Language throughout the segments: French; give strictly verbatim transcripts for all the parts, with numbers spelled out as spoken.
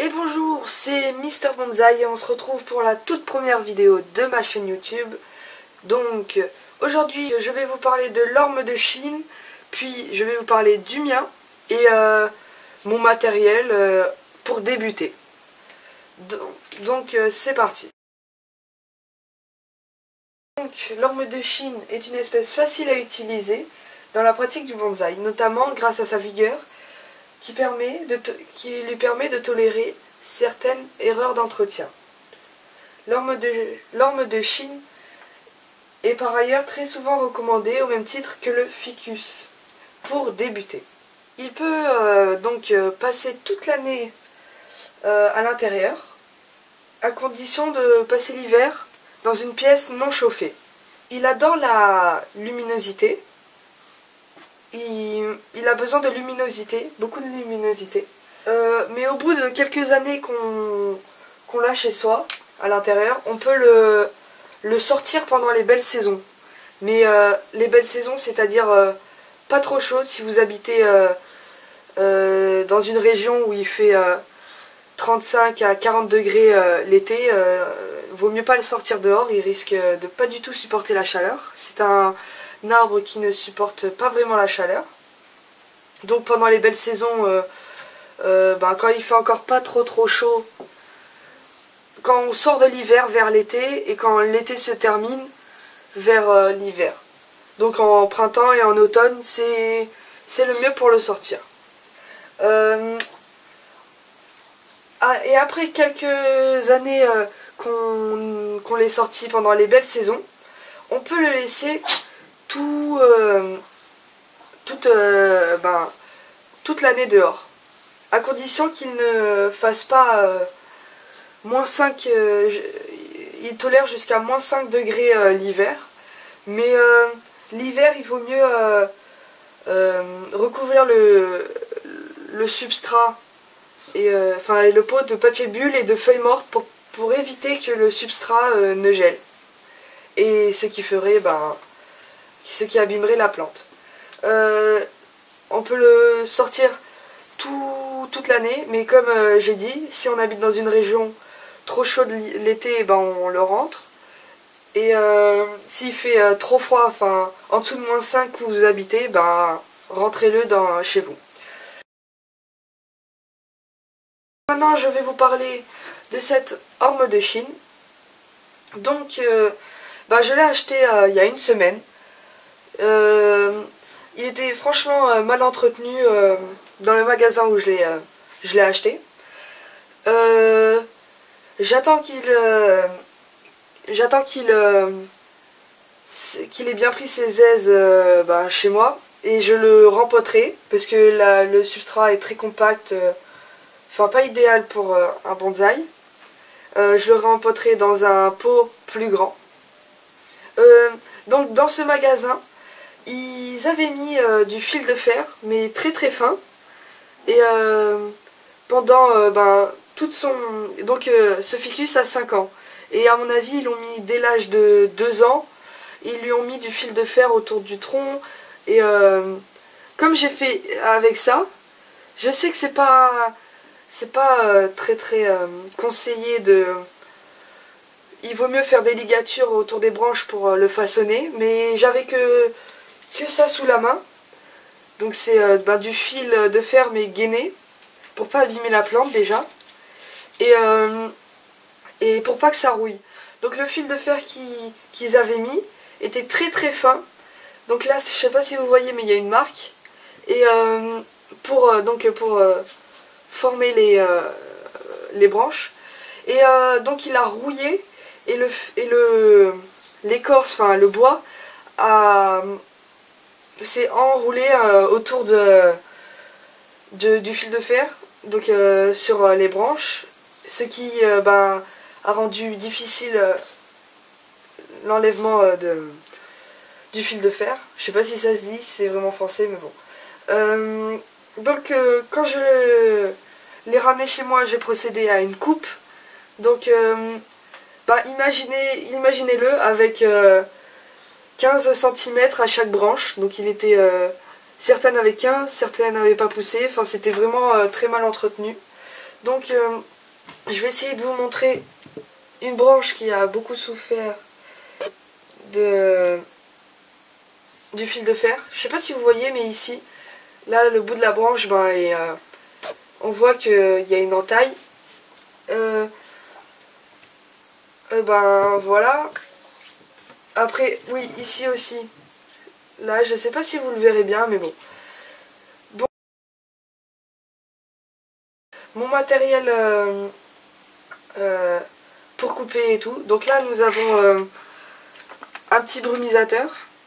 Et bonjour, c'est Mister Bonsaï et on se retrouve pour la toute première vidéo de ma chaîne YouTube. Donc aujourd'hui je vais vous parler de l'orme de Chine, puis je vais vous parler du mien et euh, mon matériel euh, pour débuter. Donc, donc euh, c'est parti. Donc l'orme de Chine est une espèce facile à utiliser dans la pratique du bonsaï, notamment grâce à sa vigueur qui, permet de qui lui permet de tolérer certaines erreurs d'entretien. L'orme de, l'orme de Chine est par ailleurs très souvent recommandé au même titre que le ficus pour débuter. Il peut euh, donc euh, passer toute l'année euh, à l'intérieur, à condition de passer l'hiver dans une pièce non chauffée. Il adore la luminosité. Il, il a besoin de luminosité, beaucoup de luminosité. Euh, mais au bout de quelques années qu'on qu'on l'a chez soi, à l'intérieur, on peut le, le sortir pendant les belles saisons. Mais euh, les belles saisons, c'est-à-dire euh, pas trop chaudes, si vous habitez euh, euh, dans une région où il fait euh, trente-cinq à quarante degrés euh, l'été, euh, vaut mieux pas le sortir dehors, il risque de pas du tout supporter la chaleur. C'est un... un arbre qui ne supporte pas vraiment la chaleur. Donc pendant les belles saisons, euh, euh, ben, quand il fait encore pas trop trop chaud, quand on sort de l'hiver vers l'été et quand l'été se termine vers euh, l'hiver. Donc en printemps et en automne, c'est c'est le mieux pour le sortir. Euh, ah, et après quelques années euh, qu'on qu'on l'ait sorti pendant les belles saisons, on peut le laisser tout, euh, toute, euh, ben, toute l'année dehors, à condition qu'il ne fasse pas euh, moins cinq, euh, il tolère jusqu'à moins cinq degrés euh, l'hiver, mais euh, l'hiver il vaut mieux euh, euh, recouvrir le, le substrat et, euh, enfin, et le pot de papier bulle et de feuilles mortes pour, pour éviter que le substrat euh, ne gèle, et ce qui ferait ben, ce qui abîmerait la plante. Euh, on peut le sortir tout, toute l'année, mais comme euh, j'ai dit, si on habite dans une région trop chaude l'été, ben on le rentre. Et euh, s'il fait euh, trop froid, enfin en dessous de moins cinq où vous habitez, ben rentrez-le dans chez vous. Maintenant je vais vous parler de cette orme de Chine. Donc euh, ben, je l'ai acheté euh, il y a une semaine. Euh, il était franchement euh, mal entretenu euh, dans le magasin où je l'ai euh, je l'ai acheté. Euh, j'attends qu'il euh, j'attends qu'il euh, qu'il ait bien pris ses aises euh, bah, chez moi, et je le rempoterai parce que la, le substrat est très compact, euh, enfin pas idéal pour euh, un bonsaï. Euh, je le rempoterai dans un pot plus grand. Euh, donc dans ce magasin, ils avaient mis euh, du fil de fer, mais très très fin. Et euh, pendant euh, ben, toute son... Donc euh, ce ficus a cinq ans. Et à mon avis, ils l'ont mis dès l'âge de deux ans. Ils lui ont mis du fil de fer autour du tronc. Et euh, comme j'ai fait avec ça, je sais que c'est pas... C'est pas euh, très très euh, conseillé de... Il vaut mieux faire des ligatures autour des branches pour euh, le façonner. Mais j'avais que... que ça sous la main, donc c'est euh, bah, du fil de fer mais gainé pour pas abîmer la plante déjà, et, euh, et pour pas que ça rouille. Donc le fil de fer qu'ils qu'ils avaient mis était très très fin, donc là je sais pas si vous voyez mais il y a une marque, et euh, pour, euh, donc, pour euh, former les, euh, les branches, et euh, donc il a rouillé, et le et le l'écorce, enfin le bois a c'est enroulé euh, autour de, de, du fil de fer, donc euh, sur euh, les branches, ce qui euh, ben, a rendu difficile euh, l'enlèvement euh, de, du fil de fer. Je sais pas si ça se dit, si c'est vraiment français, mais bon. Euh, donc euh, quand je l'ai ramené chez moi, j'ai procédé à une coupe. Donc euh, ben, imaginez, imaginez-le avec... Euh, quinze centimètres à chaque branche, donc il était, euh, certaines avaient quinze, certaines n'avaient pas poussé, enfin c'était vraiment euh, très mal entretenu. Donc euh, je vais essayer de vous montrer une branche qui a beaucoup souffert de du fil de fer. Je sais pas si vous voyez, mais ici, là, le bout de la branche, ben, et, euh, on voit qu'il y a une entaille. Euh, euh, ben voilà. Après, oui, ici aussi. Là, je sais pas si vous le verrez bien, mais bon. Bon. Mon matériel euh, euh, pour couper et tout. Donc là, nous avons euh, un petit brumisateur.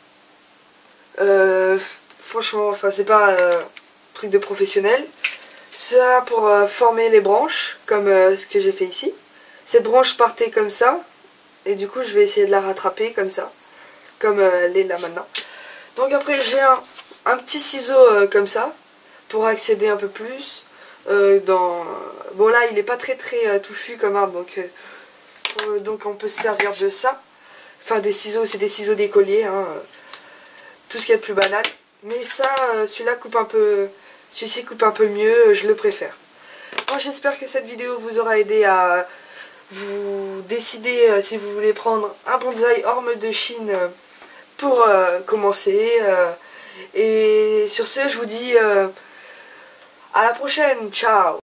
Euh, franchement, enfin, c'est pas euh, un truc de professionnel. Ça pour euh, former les branches, comme euh, ce que j'ai fait ici. Cette branche partait comme ça, et du coup je vais essayer de la rattraper comme ça, comme euh, elle est là maintenant. Donc après j'ai un, un petit ciseau euh, comme ça, pour accéder un peu plus. Euh, dans... Bon là il est pas très très euh, touffu comme arbre, donc, euh, pour, donc on peut se servir de ça. Enfin des ciseaux, c'est des ciseaux d'écolier, hein, euh, tout ce qu'il y a de plus banal. Mais ça, euh, celui-là coupe un peu... Celui-ci coupe un peu mieux, je le préfère. Moi j'espère que cette vidéo vous aura aidé à vous décider euh, si vous voulez prendre un bonsaï orme de Chine euh, pour euh, commencer. Euh, et sur ce, je vous dis euh, à la prochaine, ciao!